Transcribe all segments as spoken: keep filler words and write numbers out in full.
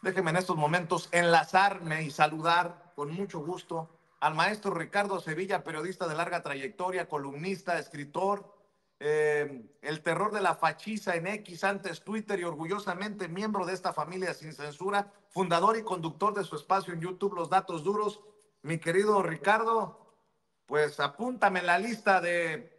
Déjeme en estos momentos enlazarme y saludar con mucho gusto al maestro Ricardo Sevilla, periodista de larga trayectoria, columnista, escritor, eh, el terror de la fachiza en X, antes Twitter, y orgullosamente miembro de esta familia sin censura, fundador y conductor de su espacio en YouTube, Los Datos Duros. Mi querido Ricardo, pues apúntame en la lista de,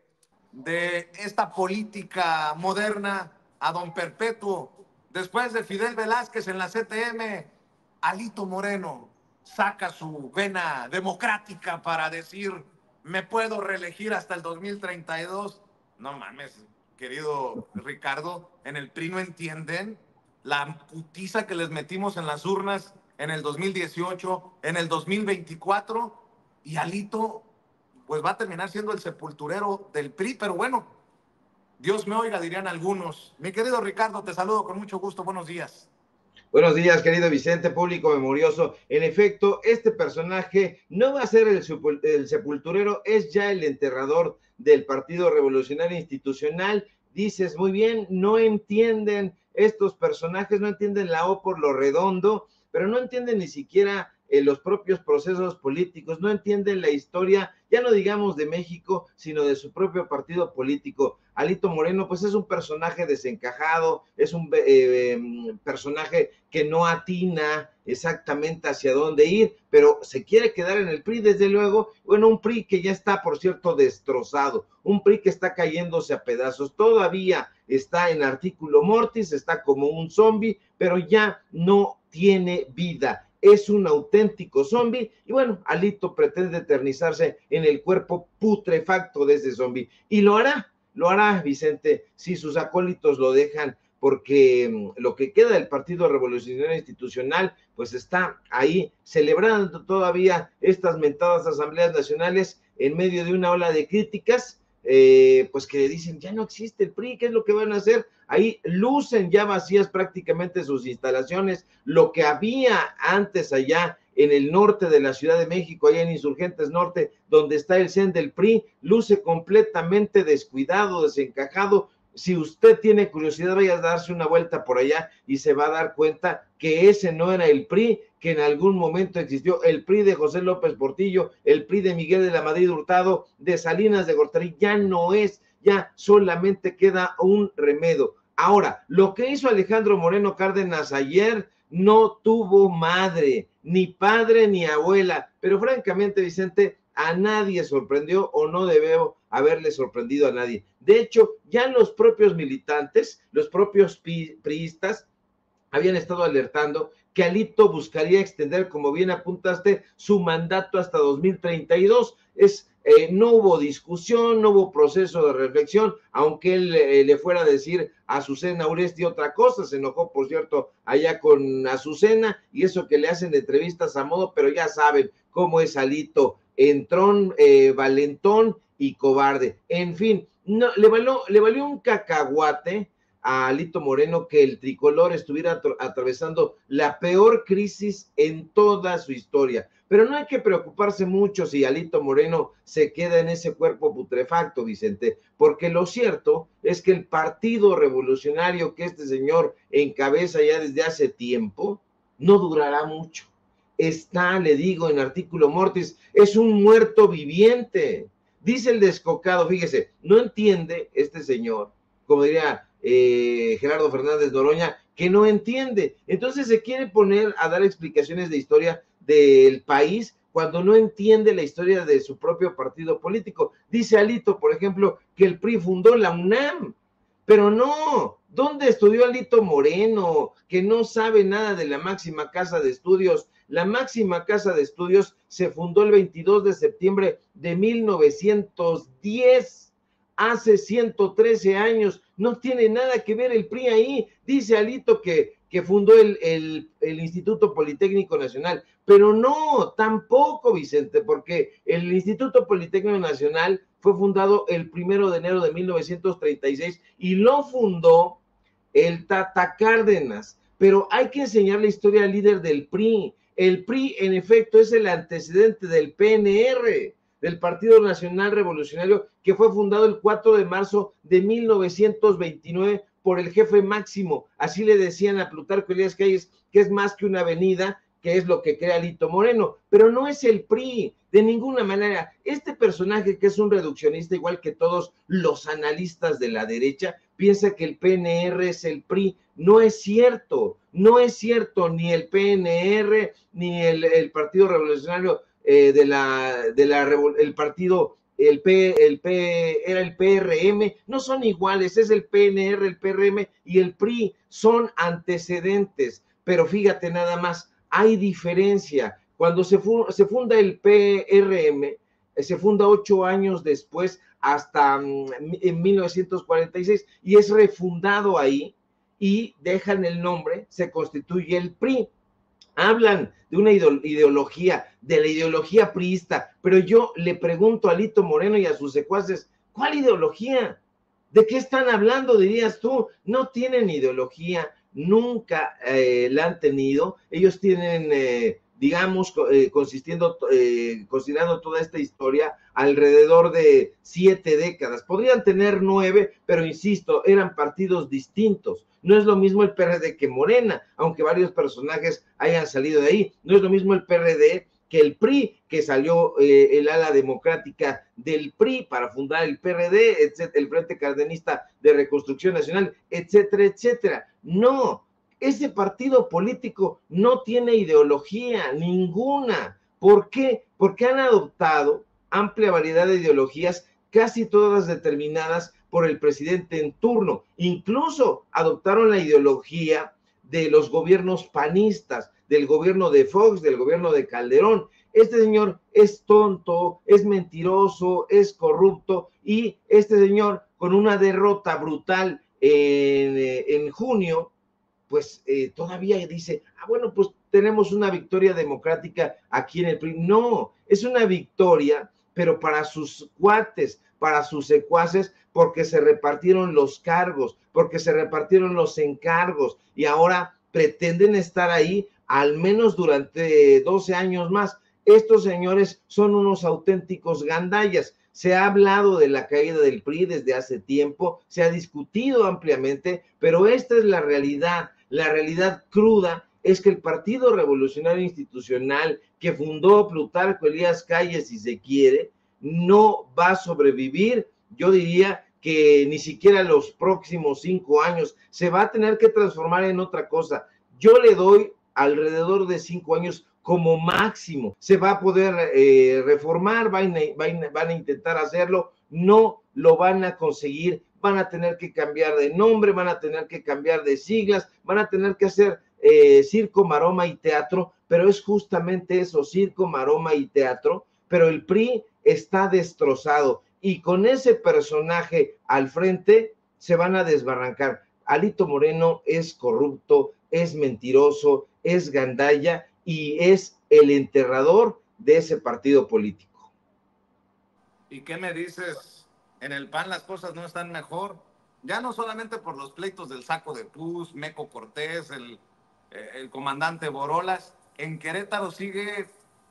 de esta política moderna a don Perpetuo. Después de Fidel Velázquez en la C T M, Alito Moreno saca su vena democrática para decir, me puedo reelegir hasta el dos mil treinta y dos. No mames, querido Ricardo, en el P R I no entienden la putiza que les metimos en las urnas en el dos mil dieciocho, en el dos mil veinticuatro, y Alito pues va a terminar siendo el sepulturero del P R I, pero bueno, Dios me oiga, dirían algunos. Mi querido Ricardo, te saludo con mucho gusto, buenos días. Buenos días, querido Vicente, público memorioso. En efecto, este personaje no va a ser el, el sepulturero, es ya el enterrador del Partido Revolucionario Institucional. Dices, muy bien, no entienden estos personajes, no entienden la O por lo redondo, pero no entienden ni siquiera eh, los propios procesos políticos, no entienden la historia, ya no digamos de México, sino de su propio partido político. Alito Moreno, pues es un personaje desencajado, es un eh, personaje que no atina exactamente hacia dónde ir, pero se quiere quedar en el P R I, desde luego. Bueno, un P R I que ya está, por cierto, destrozado, un P R I que está cayéndose a pedazos, todavía está en artículo mortis, está como un zombie, pero ya no tiene vida, es un auténtico zombie, y bueno, Alito pretende eternizarse en el cuerpo putrefacto de ese zombie, y lo hará, lo hará, Vicente, si sus acólitos lo dejan, porque lo que queda del Partido Revolucionario Institucional, pues está ahí celebrando todavía estas mentadas asambleas nacionales en medio de una ola de críticas, eh, pues que dicen, ya no existe el P R I, ¿qué es lo que van a hacer? Ahí lucen ya vacías prácticamente sus instalaciones, lo que había antes allá en el norte de la Ciudad de México, allá en Insurgentes Norte, donde está el C E N del P R I, luce completamente descuidado, desencajado. Si usted tiene curiosidad, vaya a darse una vuelta por allá y se va a dar cuenta que ese no era el P R I, que en algún momento existió, el P R I de José López Portillo, el P R I de Miguel de la Madrid Hurtado, de Salinas de Gortari, ya no es, ya solamente queda un remedio. Ahora, lo que hizo Alejandro Moreno Cárdenas ayer no tuvo madre, ni padre ni abuela, pero francamente, Vicente, a nadie sorprendió o no debemos haberle sorprendido a nadie. De hecho, ya los propios militantes, los propios priistas, habían estado alertando que Alito buscaría extender, como bien apuntaste, su mandato hasta dos mil treinta y dos. Es, eh, no hubo discusión, no hubo proceso de reflexión, aunque él eh, le fuera a decir a Azucena Uresti otra cosa, se enojó, por cierto, allá con Azucena, y eso que le hacen entrevistas a modo, pero ya saben cómo es Alito, entrón, eh, valentón y cobarde. En fin, no, le, valió, le valió un cacahuate a Alito Moreno que el tricolor estuviera atravesando la peor crisis en toda su historia. Pero no hay que preocuparse mucho si Alito Moreno se queda en ese cuerpo putrefacto, Vicente, porque lo cierto es que el Partido Revolucionario que este señor encabeza ya desde hace tiempo no durará mucho. Está, le digo, en artículo mortis, es un muerto viviente. Dice el descocado, fíjese, no entiende este señor, como diría eh, Gerardo Fernández Noroña, que no entiende. Entonces se quiere poner a dar explicaciones de historia del país cuando no entiende la historia de su propio partido político. Dice Alito, por ejemplo, que el P R I fundó la UNAM, pero no, ¿dónde estudió Alito Moreno? Que no sabe nada de la máxima casa de estudios. La máxima casa de estudios se fundó el veintidós de septiembre de mil novecientos diez, hace ciento trece años. No tiene nada que ver el P R I ahí. Dice Alito que, que fundó el, el, el Instituto Politécnico Nacional, pero no, tampoco, Vicente, porque el Instituto Politécnico Nacional fue fundado el primero de enero de mil novecientos treinta y seis y lo fundó el Tata Cárdenas. Pero hay que enseñar la historia al líder del P R I. El P R I, en efecto, es el antecedente del P N R, del Partido Nacional Revolucionario, que fue fundado el cuatro de marzo de mil novecientos veintinueve por el jefe máximo, así le decían a Plutarco Elías Calles, que es más que una avenida, que es lo que crea Alito Moreno, pero no es el P R I, de ninguna manera. Este personaje, que es un reduccionista, igual que todos los analistas de la derecha, piensa que el P N R es el P R I. No es cierto, no es cierto, ni el P N R, ni el, el Partido Revolucionario eh, de la, de la, el partido, el P, el P, era el P R M, no son iguales, es el P N R, el P R M y el P R I, son antecedentes, pero fíjate nada más, hay diferencia. Cuando se, fu se funda el P R M, se funda ocho años después, hasta um, en mil novecientos cuarenta y seis, y es refundado ahí, y dejan el nombre, se constituye el P R I. Hablan de una ideología, de la ideología priista, pero yo le pregunto a Alito Moreno y a sus secuaces, ¿cuál ideología? ¿De qué están hablando, dirías tú? No tienen ideología, nunca eh, la han tenido. Ellos tienen, eh, digamos, eh, consistiendo, eh, considerando toda esta historia, alrededor de siete décadas. Podrían tener nueve, pero insisto, eran partidos distintos. No es lo mismo el P R D que Morena, aunque varios personajes hayan salido de ahí. No es lo mismo el P R D que el P R I, que salió eh, el ala democrática del P R I para fundar el P R D, etcétera, el Frente Cardenista de Reconstrucción Nacional, etcétera, etcétera. No, ese partido político no tiene ideología ninguna. ¿Por qué? Porque han adoptado amplia variedad de ideologías, casi todas determinadas por el presidente en turno. Incluso adoptaron la ideología de los gobiernos panistas, del gobierno de Fox, del gobierno de Calderón. Este señor es tonto, es mentiroso, es corrupto, y este señor, con una derrota brutal en, en junio, pues eh, todavía dice, ah, bueno, pues tenemos una victoria democrática aquí en el P R I. No, es una victoria, pero para sus cuates, para sus secuaces, porque se repartieron los cargos, porque se repartieron los encargos, y ahora pretenden estar ahí al menos durante doce años más. Estos señores son unos auténticos gandallas. Se ha hablado de la caída del P R I desde hace tiempo, se ha discutido ampliamente, pero esta es la realidad. La realidad cruda es que el Partido Revolucionario Institucional, que fundó Plutarco Elías Calles, si se quiere, no va a sobrevivir. Yo diría que ni siquiera los próximos cinco años, se va a tener que transformar en otra cosa. Yo le doy alrededor de cinco años como máximo. Se va a poder eh, reformar, van a, van, a, van a intentar hacerlo, no lo van a conseguir, van a tener que cambiar de nombre, van a tener que cambiar de siglas, van a tener que hacer eh, circo, maroma y teatro, pero es justamente eso, circo, maroma y teatro, pero el P R I está destrozado, y con ese personaje al frente se van a desbarrancar. Alito Moreno es corrupto, es mentiroso, es gandalla, y es el enterrador de ese partido político. ¿Y qué me dices? En el P A N las cosas no están mejor, ya no solamente por los pleitos del Saco de Pus, Meco Cortés, el, el comandante Borolas. En Querétaro sigue,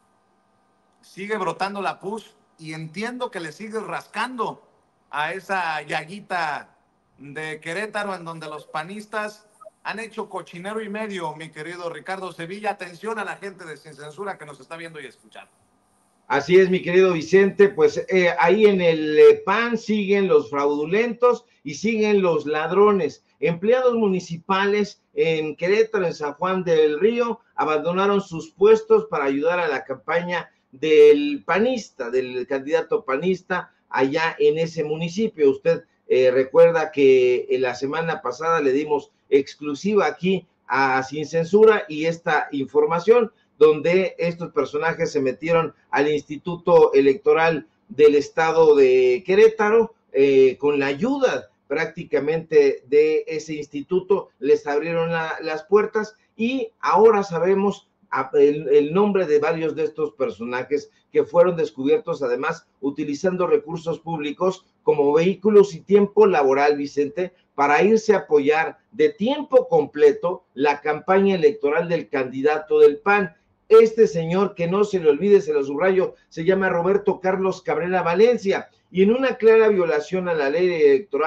sigue brotando la pus, y entiendo que le sigue rascando a esa llaguita de Querétaro, en donde los panistas han hecho cochinero y medio, mi querido Ricardo Sevilla. Atención a la gente de Sin Censura que nos está viendo y escuchando. Así es, mi querido Vicente, pues eh, ahí en el eh, P A N siguen los fraudulentos y siguen los ladrones. Empleados municipales en Querétaro, en San Juan del Río, abandonaron sus puestos para ayudar a la campaña del panista, del candidato panista allá en ese municipio. Usted eh, recuerda que en la semana pasada le dimos exclusiva aquí a Sin Censura y esta información, donde estos personajes se metieron al Instituto Electoral del Estado de Querétaro, eh, con la ayuda prácticamente de ese instituto, les abrieron la, las puertas, y ahora sabemos el, el nombre de varios de estos personajes que fueron descubiertos, además utilizando recursos públicos como vehículos y tiempo laboral, Vicente, para irse a apoyar de tiempo completo la campaña electoral del candidato del P A N. Este señor, que no se le olvide, se lo subrayo, se llama Roberto Carlos Cabrera Valencia, y en una clara violación a la ley electoral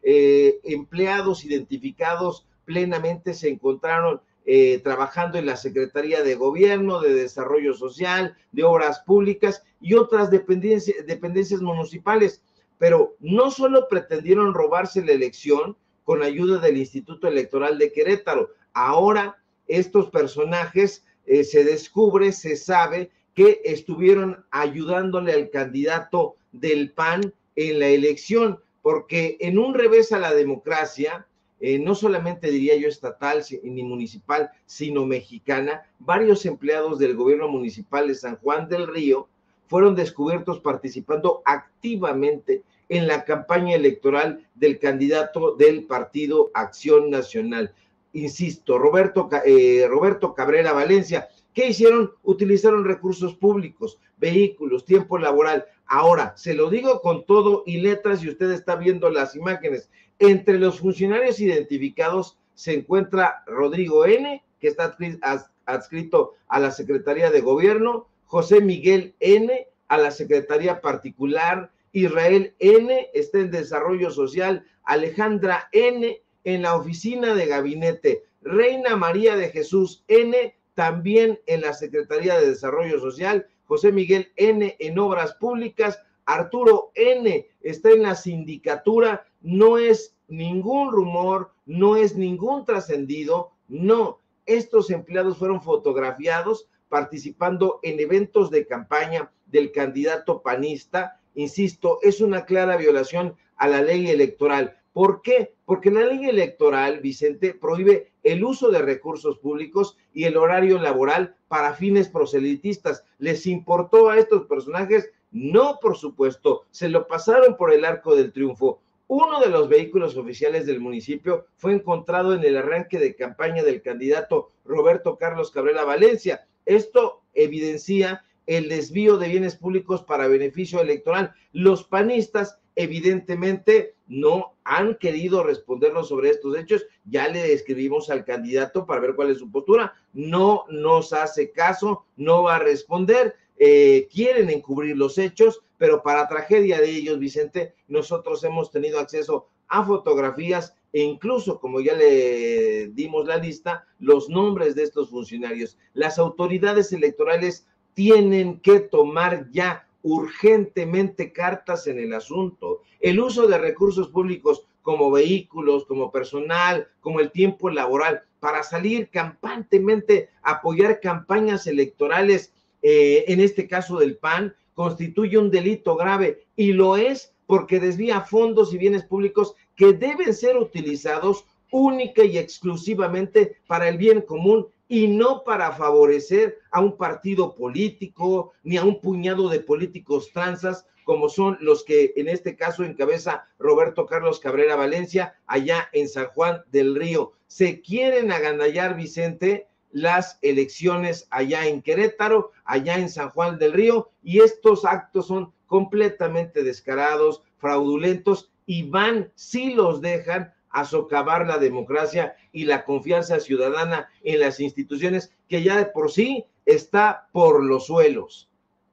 eh, empleados identificados plenamente se encontraron eh, trabajando en la Secretaría de Gobierno, de Desarrollo Social, de Obras Públicas y otras dependencias, dependencias municipales. Pero no solo pretendieron robarse la elección con ayuda del Instituto Electoral de Querétaro, ahora estos personajes eh, se descubre, se sabe que estuvieron ayudándole al candidato del P A N en la elección, porque en un revés a la democracia, eh, no solamente diría yo estatal ni municipal, sino mexicana, varios empleados del gobierno municipal de San Juan del Río fueron descubiertos participando activamente en la campaña electoral del candidato del Partido Acción Nacional. Insisto, Roberto, eh, Roberto Cabrera Valencia. ¿Qué hicieron? Utilizaron recursos públicos, vehículos, tiempo laboral. Ahora, se lo digo con todo y letras y usted está viendo las imágenes. Entre los funcionarios identificados se encuentra Rodrigo N., que está adscrito a la Secretaría de Gobierno, José Miguel N., a la Secretaría Particular, Israel N., está en Desarrollo Social, Alejandra N., en la Oficina de Gabinete, Reina María de Jesús N., también en la Secretaría de Desarrollo Social, José Miguel N. en Obras Públicas, Arturo N. está en la sindicatura, no es ningún rumor, no es ningún trascendido, no, estos empleados fueron fotografiados participando en eventos de campaña del candidato panista, insisto, es una clara violación a la ley electoral. ¿Por qué? Porque la ley electoral, Vicente, prohíbe el uso de recursos públicos y el horario laboral para fines proselitistas. ¿Les importó a estos personajes? No, por supuesto, se lo pasaron por el arco del triunfo. Uno de los vehículos oficiales del municipio fue encontrado en el arranque de campaña del candidato Roberto Carlos Cabrera Valencia. Esto evidencia el desvío de bienes públicos para beneficio electoral. Los panistas evidentemente no han querido respondernos sobre estos hechos. Ya le escribimos al candidato para ver cuál es su postura. No nos hace caso, no va a responder. Eh, quieren encubrir los hechos, pero para tragedia de ellos, Vicente, nosotros hemos tenido acceso a fotografías e incluso, como ya le dimos la lista, los nombres de estos funcionarios. Las autoridades electorales tienen que tomar ya urgentemente cartas en el asunto. El uso de recursos públicos como vehículos, como personal, como el tiempo laboral, para salir campantemente a apoyar campañas electorales, eh, en este caso del P A N, constituye un delito grave, y lo es porque desvía fondos y bienes públicos que deben ser utilizados única y exclusivamente para el bien común y no para favorecer a un partido político ni a un puñado de políticos tranzas como son los que en este caso encabeza Roberto Carlos Cabrera Valencia allá en San Juan del Río. Se quieren agandallar, Vicente, las elecciones allá en Querétaro, allá en San Juan del Río, y estos actos son completamente descarados, fraudulentos, y van, si los dejan, a socavar la democracia y la confianza ciudadana en las instituciones, que ya de por sí está por los suelos.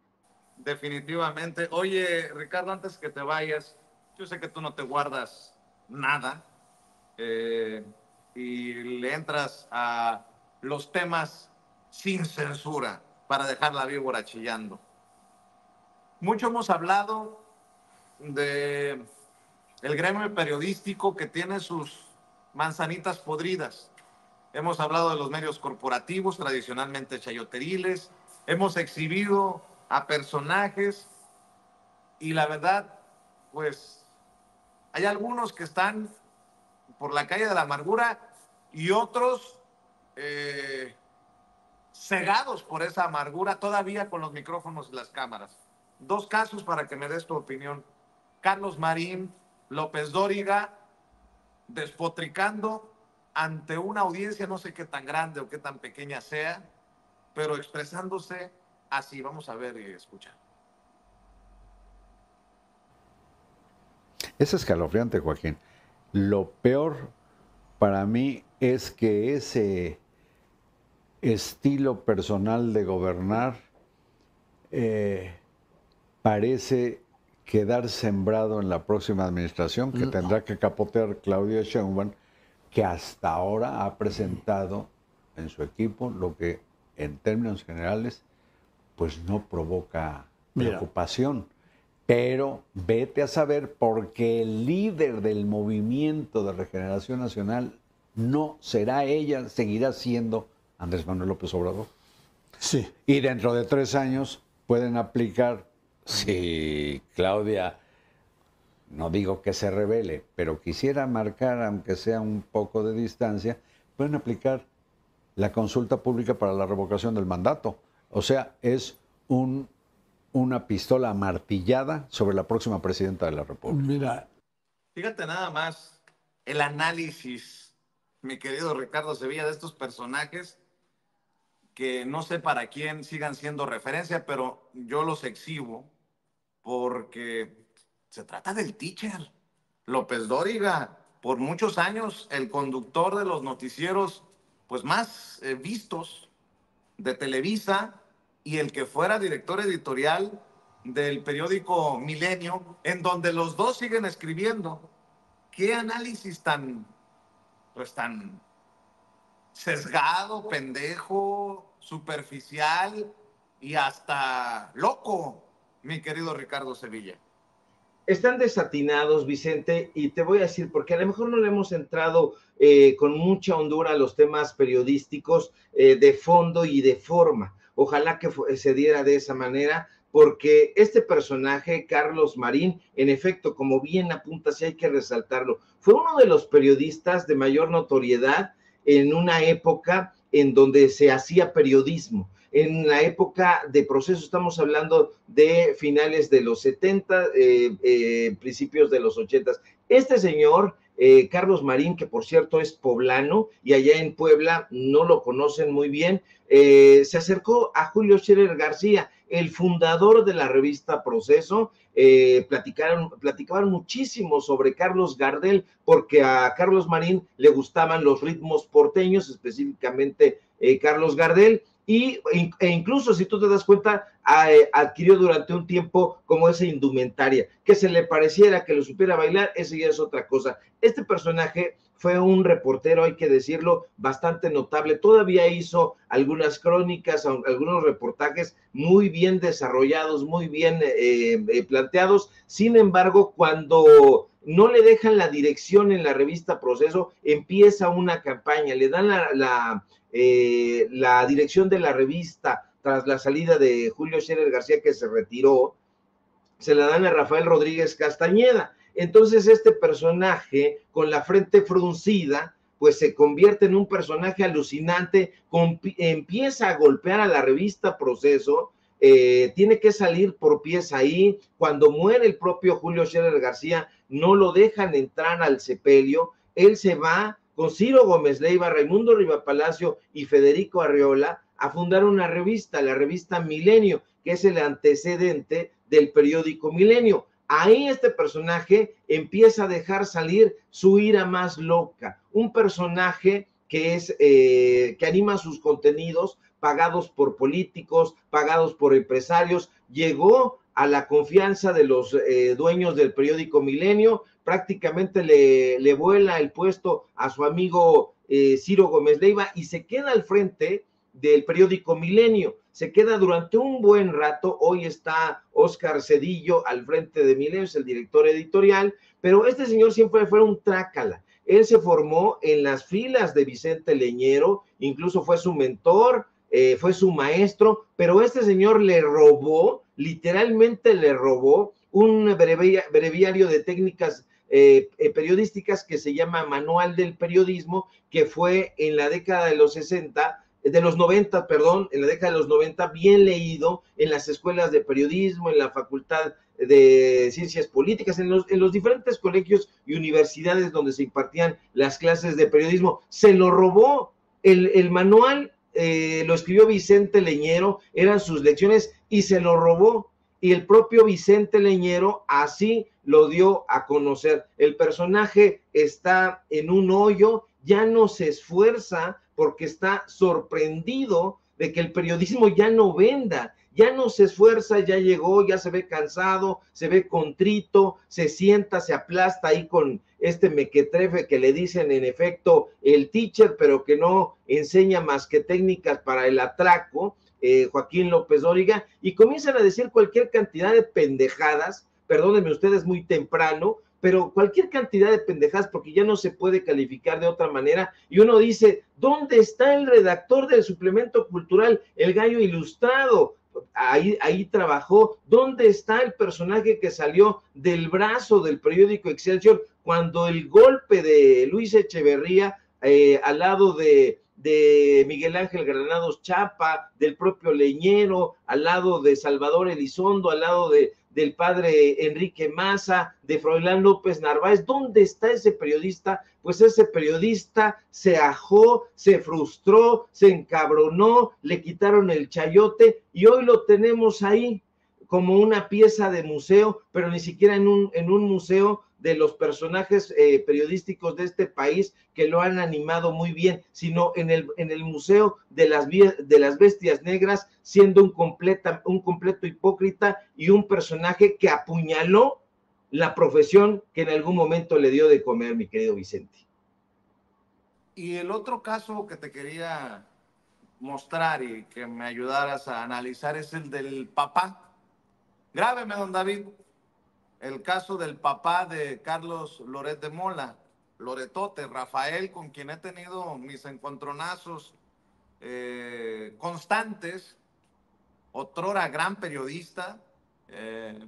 Definitivamente. Oye, Ricardo, antes que te vayas, yo sé que tú no te guardas nada eh, y le entras a los temas sin censura para dejar la víbora chillando. Mucho hemos hablado de el gremio periodístico que tiene sus manzanitas podridas. Hemos hablado de los medios corporativos, tradicionalmente chayoteriles. Hemos exhibido a personajes y la verdad, pues, hay algunos que están por la calle de la amargura y otros eh, cegados por esa amargura todavía con los micrófonos y las cámaras. Dos casos para que me des tu opinión. Carlos Marín López Dóriga despotricando ante una audiencia, no sé qué tan grande o qué tan pequeña sea, pero expresándose así. Vamos a ver y escuchar. Es escalofriante, Joaquín. Lo peor para mí es que ese estilo personal de gobernar eh, parece quedar sembrado en la próxima administración que tendrá que capotear Claudia Sheinbaum, que hasta ahora ha presentado en su equipo lo que en términos generales pues no provoca preocupación. Mira. Pero vete a saber porque el líder del Movimiento de Regeneración Nacional no será ella, seguirá siendo Andrés Manuel López Obrador. Sí. Y dentro de tres años pueden aplicar, si Claudia, no digo que se revele, pero quisiera marcar, aunque sea un poco de distancia, pueden aplicar la consulta pública para la revocación del mandato. O sea, es un, una pistola amartillada sobre la próxima presidenta de la República. Mira. Fíjate nada más el análisis, mi querido Ricardo Sevilla, de estos personajes que no sé para quién sigan siendo referencia, pero yo los exhibo porque se trata del teacher. López Dóriga, por muchos años, el conductor de los noticieros pues más eh, vistos de Televisa y el que fuera director editorial del periódico Milenio, en donde los dos siguen escribiendo. ¿Qué análisis tan, pues tan sesgado, pendejo, superficial y hasta loco, mi querido Ricardo Sevilla? Están desatinados, Vicente, y te voy a decir, porque a lo mejor no le hemos entrado eh, con mucha hondura a los temas periodísticos eh, de fondo y de forma. Ojalá que se diera de esa manera, porque este personaje, Carlos Marín, en efecto, como bien apunta, sí hay que resaltarlo, fue uno de los periodistas de mayor notoriedad en una época en donde se hacía periodismo. En la época de Proceso, estamos hablando de finales de los setenta, eh, eh, principios de los ochenta. Este señor, eh, Carlos Marín, que por cierto es poblano, y allá en Puebla no lo conocen muy bien, eh, se acercó a Julio Scherer García, el fundador de la revista Proceso. eh, platicaron, platicaban muchísimo sobre Carlos Gardel, porque a Carlos Marín le gustaban los ritmos porteños, específicamente eh, Carlos Gardel, y, e incluso, si tú te das cuenta, adquirió durante un tiempo como esa indumentaria, que se le pareciera, que lo supiera bailar, eso ya es otra cosa. Este personaje fue un reportero, hay que decirlo, bastante notable, todavía hizo algunas crónicas, algunos reportajes muy bien desarrollados, muy bien eh, eh, planteados. Sin embargo, cuando no le dejan la dirección en la revista Proceso, empieza una campaña, le dan la... la Eh, la dirección de la revista tras la salida de Julio Scherer García, que se retiró, se la dan a Rafael Rodríguez Castañeda. Entonces este personaje con la frente fruncida pues se convierte en un personaje alucinante, con, empieza a golpear a la revista Proceso, eh, tiene que salir por pies ahí. Cuando muere el propio Julio Scherer García, no lo dejan entrar al sepelio, él se va con Ciro Gómez Leiva, Raimundo Rivapalacio y Federico Arreola a fundar una revista, la revista Milenio, que es el antecedente del periódico Milenio. Ahí este personaje empieza a dejar salir su ira más loca, un personaje que es eh, que anima sus contenidos pagados por políticos, pagados por empresarios, llegó a la confianza de los eh, dueños del periódico Milenio, prácticamente le, le vuela el puesto a su amigo eh, Ciro Gómez Leiva y se queda al frente del periódico Milenio, se queda durante un buen rato. Hoy está Óscar Cedillo al frente de Milenio, es el director editorial, pero este señor siempre fue un trácala. Él se formó en las filas de Vicente Leñero, incluso fue su mentor, eh, fue su maestro, pero este señor le robó, literalmente le robó un breviario de técnicas eh, eh, periodísticas que se llama Manual del Periodismo, que fue en la década de los sesenta, de los noventa, perdón, en la década de los noventa, bien leído en las escuelas de periodismo, en la Facultad de Ciencias Políticas, en los, en los diferentes colegios y universidades donde se impartían las clases de periodismo. Se lo robó el, el manual, eh, lo escribió Vicente Leñero, eran sus lecciones y se lo robó. Y el propio Vicente Leñero así lo dio a conocer. El personaje está en un hoyo, ya no se esfuerza porque está sorprendido de que el periodismo ya no venda, ya no se esfuerza, ya llegó, ya se ve cansado, se ve contrito, se sienta, se aplasta ahí con este mequetrefe que le dicen en efecto el teacher, pero que no enseña más que técnicas para el atraco, eh, Joaquín López Dóriga, y comienzan a decir cualquier cantidad de pendejadas, perdónenme ustedes, muy temprano, pero cualquier cantidad de pendejadas, porque ya no se puede calificar de otra manera, y uno dice, ¿dónde está el redactor del suplemento cultural, el Gallo Ilustrado? Ahí, ahí trabajó. ¿Dónde está el personaje que salió del brazo del periódico Excelsior cuando el golpe de Luis Echeverría eh, al lado de, de Miguel Ángel Granados Chapa, del propio Leñero, al lado de Salvador Elizondo, al lado de del padre Enrique Maza, de Froilán López Narváez? ¿Dónde está ese periodista? Pues ese periodista se ajó, se frustró, se encabronó, le quitaron el chayote y hoy lo tenemos ahí como una pieza de museo, pero ni siquiera en un, en un museo de los personajes eh, periodísticos de este país que lo han animado muy bien, sino en el, en el Museo de las, de las Bestias Negras, siendo un, completa, un completo hipócrita y un personaje que apuñaló la profesión que en algún momento le dio de comer, mi querido Vicente. Y el otro caso que te quería mostrar y que me ayudaras a analizar es el del papá. Grábeme, don David, el caso del papá de Carlos Loret de Mola, Loretote, Rafael, con quien he tenido mis encontronazos eh, constantes, otrora gran periodista. Eh,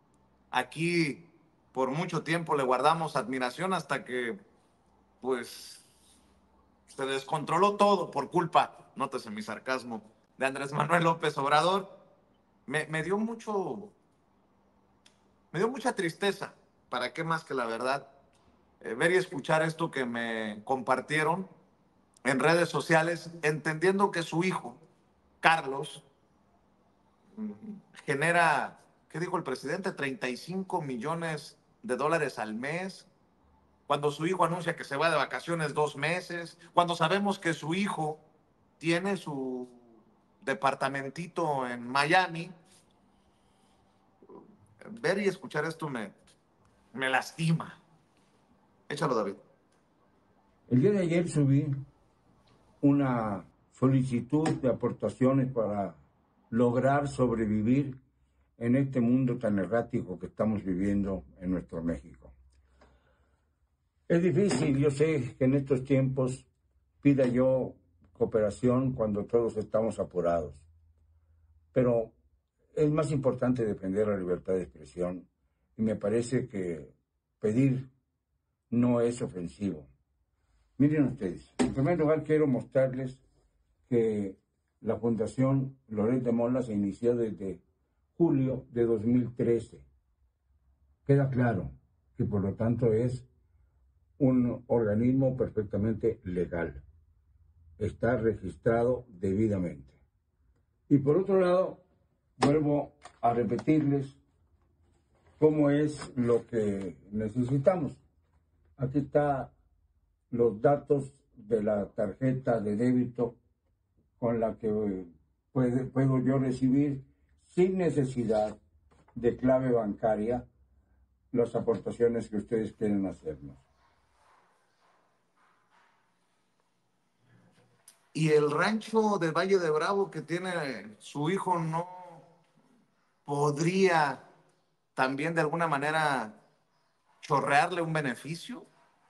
aquí por mucho tiempo le guardamos admiración hasta que, pues, se descontroló todo por culpa, nótese mi sarcasmo, de Andrés Manuel López Obrador. Me, me dio mucho, me dio mucha tristeza, para qué más que la verdad, eh, ver y escuchar esto que me compartieron en redes sociales, entendiendo que su hijo, Carlos, genera, ¿qué dijo el presidente? treinta y cinco millones de dólares al mes, cuando su hijo anuncia que se va de vacaciones dos meses, cuando sabemos que su hijo tiene su departamentito en Miami. Ver y escuchar esto me, me lastima. Échalo, David. El día de ayer subí una solicitud de aportaciones para lograr sobrevivir en este mundo tan errático que estamos viviendo en nuestro México. Es difícil, yo sé que en estos tiempos pida yo cooperación cuando todos estamos apurados, pero es más importante defender la libertad de expresión y me parece que pedir no es ofensivo. Miren ustedes, en primer lugar quiero mostrarles que la Fundación Loret de Mola se inició desde julio de dos mil trece. Queda claro que por lo tanto es un organismo perfectamente legal. Está registrado debidamente. Y por otro lado, vuelvo a repetirles cómo es lo que necesitamos. Aquí está los datos de la tarjeta de débito con la que puede, puedo yo recibir sin necesidad de clave bancaria las aportaciones que ustedes quieren hacernos. Y el rancho de Valle de Bravo que tiene su hijo, ¿no podría también de alguna manera chorrearle un beneficio?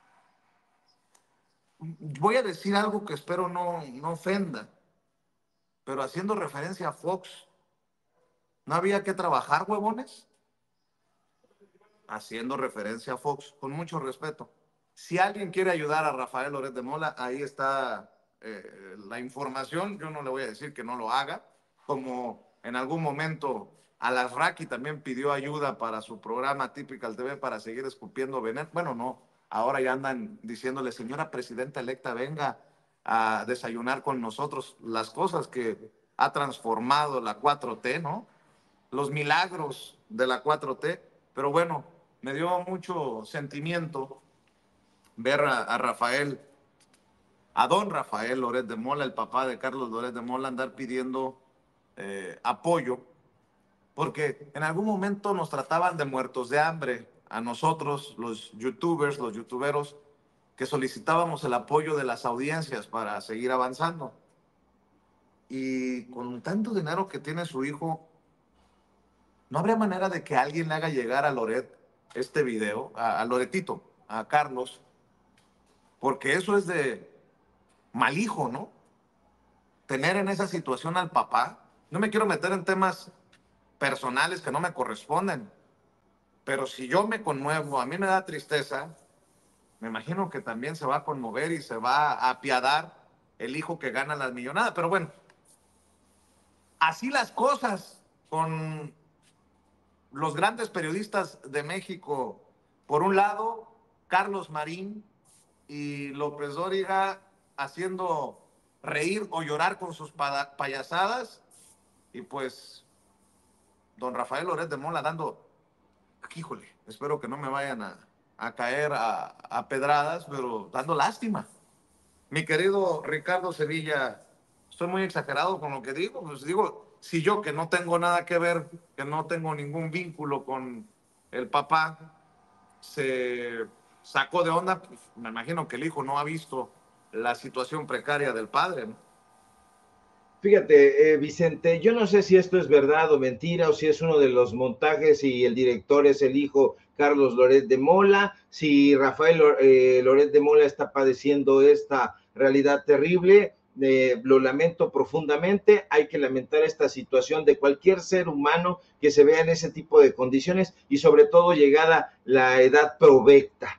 Voy a decir algo que espero no, no ofenda, pero haciendo referencia a Fox, ¿no había que trabajar, huevones? Haciendo referencia a Fox, con mucho respeto. Si alguien quiere ayudar a Rafael Loret de Mola, ahí está eh, la información. Yo no le voy a decir que no lo haga, como en algún momento Alasraqui también pidió ayuda para su programa Typical T V para seguir escupiendo veneno. Bueno, no, ahora ya andan diciéndole, señora presidenta electa, venga a desayunar con nosotros, las cosas que ha transformado la cuatro T, ¿no? Los milagros de la cuatro T. Pero bueno, me dio mucho sentimiento ver a, a Rafael a don Rafael Loret de Mola, el papá de Carlos Loret de Mola, andar pidiendo eh, apoyo, porque en algún momento nos trataban de muertos de hambre a nosotros, los youtubers, los youtuberos, que solicitábamos el apoyo de las audiencias para seguir avanzando. Y con tanto dinero que tiene su hijo, ¿no habría manera de que alguien le haga llegar a Loret este video, a, a Loretito, a Carlos? Porque eso es de mal hijo, ¿no? Tener en esa situación al papá. No me quiero meter en temas personales que no me corresponden, pero si yo me conmuevo, a mí me da tristeza, me imagino que también se va a conmover y se va a apiadar el hijo que gana las millonadas. Pero bueno, así las cosas con los grandes periodistas de México. Por un lado, Carlos Marín y López Dóriga haciendo reír o llorar con sus payasadas, y pues don Rafael Loret de Mola dando, híjole, espero que no me vayan a, a caer a, a pedradas, pero dando lástima. Mi querido Ricardo Sevilla, estoy muy exagerado con lo que digo, pues digo, si yo que no tengo nada que ver, que no tengo ningún vínculo con el papá, se sacó de onda, pues me imagino que el hijo no ha visto la situación precaria del padre, ¿no? Fíjate, eh, Vicente, yo no sé si esto es verdad o mentira, o si es uno de los montajes y el director es el hijo Carlos Loret de Mola, si Rafael eh, Loret de Mola está padeciendo esta realidad terrible. Eh, lo lamento profundamente, hay que lamentar esta situación de cualquier ser humano que se vea en ese tipo de condiciones y sobre todo llegada la edad provecta.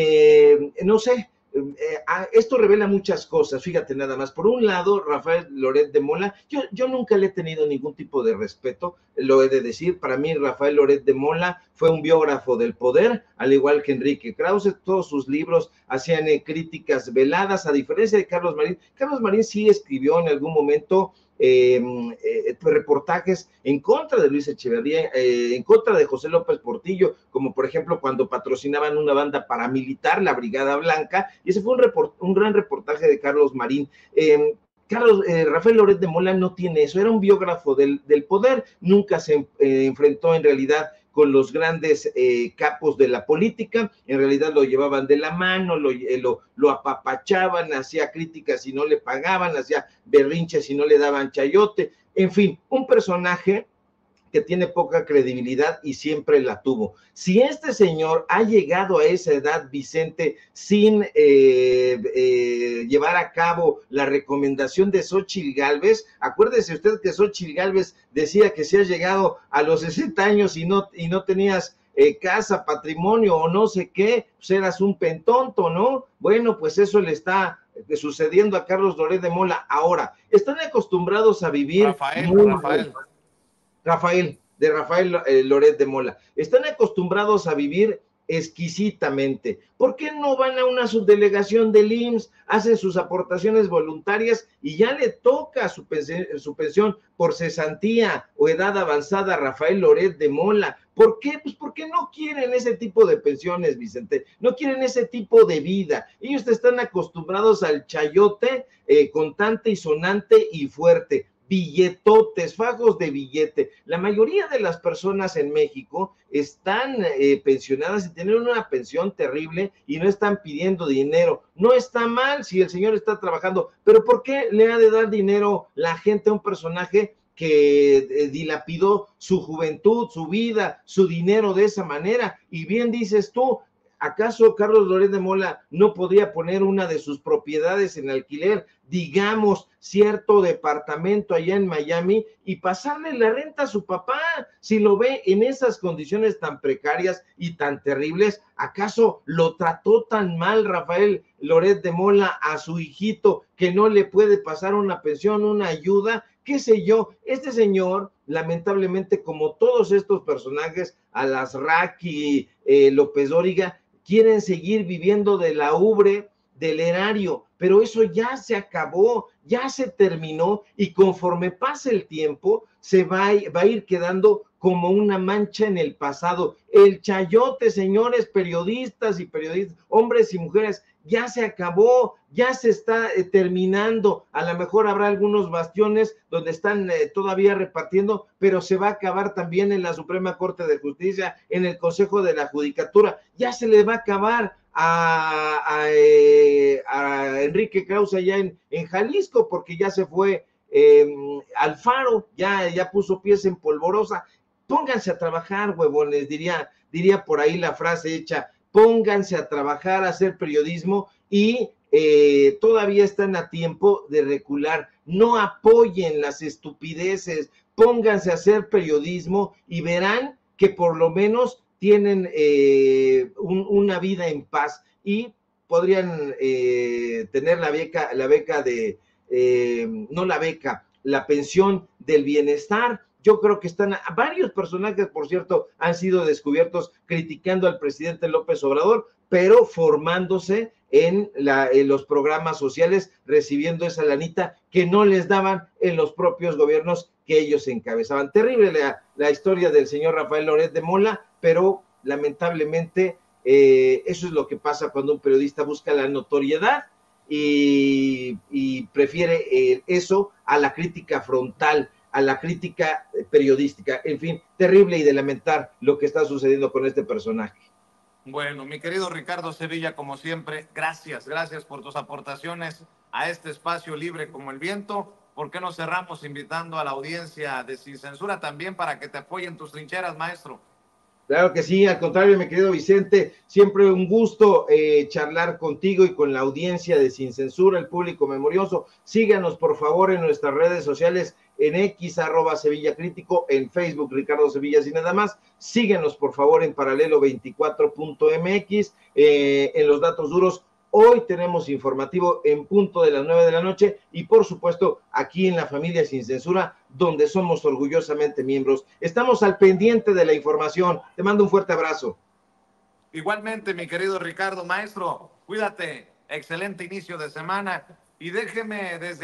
Eh, no sé, Eh, esto revela muchas cosas, fíjate nada más. Por un lado, Rafael Loret de Mola, yo, yo nunca le he tenido ningún tipo de respeto, lo he de decir. Para mí, Rafael Loret de Mola fue un biógrafo del poder, al igual que Enrique Krause. Todos sus libros hacían eh, críticas veladas, a diferencia de Carlos Marín. Carlos Marín sí escribió en algún momento Eh, eh, reportajes en contra de Luis Echeverría, eh, en contra de José López Portillo, como por ejemplo cuando patrocinaban una banda paramilitar, la Brigada Blanca, y ese fue un, report, un gran reportaje de Carlos Marín. Eh, Carlos, eh, Rafael Loret de Mola no tiene eso, era un biógrafo del, del poder, nunca se eh, enfrentó en realidad con los grandes eh, capos de la política, en realidad lo llevaban de la mano, lo, eh, lo, lo apapachaban, hacía críticas si no le pagaban, hacía berrinches si no le daban chayote, en fin, un personaje que tiene poca credibilidad y siempre la tuvo. Si este señor ha llegado a esa edad, Vicente, sin eh, eh, llevar a cabo la recomendación de Xóchitl Gálvez, acuérdese usted que Xóchitl Gálvez decía que si has llegado a los sesenta años y no, y no tenías eh, casa, patrimonio o no sé qué, pues eras un pentonto, ¿no? Bueno, pues eso le está sucediendo a Carlos Loret de Mola. Ahora, están acostumbrados a vivir... Rafael, muy Rafael. Mal. Rafael, de Rafael eh, Loret de Mola, están acostumbrados a vivir exquisitamente. ¿Por qué no van a una subdelegación del I M S, hacen sus aportaciones voluntarias y ya le toca su pensión, su pensión por cesantía o edad avanzada a Rafael Loret de Mola? ¿Por qué? Pues porque no quieren ese tipo de pensiones, Vicente, no quieren ese tipo de vida. Ellos están acostumbrados al chayote eh, contante y sonante y fuerte. Billetotes, fajos de billete. La mayoría de las personas en México están eh, pensionadas y tienen una pensión terrible y no están pidiendo dinero. No está mal si el señor está trabajando, pero ¿por qué le ha de dar dinero la gente a un personaje que eh, dilapidó su juventud, su vida, su dinero de esa manera? Y bien dices tú, ¿acaso Carlos Loret de Mola no podría poner una de sus propiedades en alquiler, digamos, cierto departamento allá en Miami, y pasarle la renta a su papá? Si lo ve en esas condiciones tan precarias y tan terribles, ¿acaso lo trató tan mal Rafael Loret de Mola a su hijito que no le puede pasar una pensión, una ayuda? ¿Qué sé yo? Este señor, lamentablemente, como todos estos personajes, Alasraqui, eh, López Dóriga, quieren seguir viviendo de la ubre, del erario, pero eso ya se acabó, ya se terminó, y conforme pase el tiempo, se va a, va a ir quedando como una mancha en el pasado. El chayote, señores periodistas y periodistas, hombres y mujeres, ya se acabó, ya se está eh, terminando, a lo mejor habrá algunos bastiones donde están eh, todavía repartiendo, pero se va a acabar también en la Suprema Corte de Justicia, en el Consejo de la Judicatura, ya se le va a acabar a, a, eh, a Enrique Krause allá en, en Jalisco, porque ya se fue eh, Alfaro, ya, ya puso pies en polvorosa. Pónganse a trabajar, huevones, diría, diría por ahí la frase hecha, pónganse a trabajar, a hacer periodismo y eh, todavía están a tiempo de recular. No apoyen las estupideces, pónganse a hacer periodismo y verán que por lo menos tienen eh, un, una vida en paz y podrían eh, tener la beca, la beca de, eh, no la beca, la pensión del bienestar. Yo creo que están, varios personajes, por cierto, han sido descubiertos criticando al presidente López Obrador, pero formándose en, la, en los programas sociales, recibiendo esa lanita que no les daban en los propios gobiernos que ellos encabezaban. Terrible la, la historia del señor Rafael Loret de Mola, pero lamentablemente eh, eso es lo que pasa cuando un periodista busca la notoriedad y, y prefiere eh, eso a la crítica frontal, a la crítica periodística. En fin, terrible y de lamentar lo que está sucediendo con este personaje. Bueno, mi querido Ricardo Sevilla, como siempre, gracias, gracias por tus aportaciones a este espacio libre como el viento. ¿Por qué no cerramos invitando a la audiencia de Sin Censura también para que te apoyen tus trincheras, maestro? Claro que sí, al contrario, mi querido Vicente, siempre un gusto eh, charlar contigo y con la audiencia de Sin Censura, el público memorioso. Síganos, por favor, en nuestras redes sociales, en X, arroba Sevilla Crítico, en Facebook, Ricardo Sevilla, y nada más. Síguenos, por favor, en paralelo veinticuatro punto m x, eh, en los datos duros. Hoy tenemos informativo en punto de las nueve de la noche y, por supuesto, aquí en la familia Sin Censura, donde somos orgullosamente miembros. Estamos al pendiente de la información. Te mando un fuerte abrazo. Igualmente, mi querido Ricardo, maestro, cuídate. Excelente inicio de semana y déjeme desde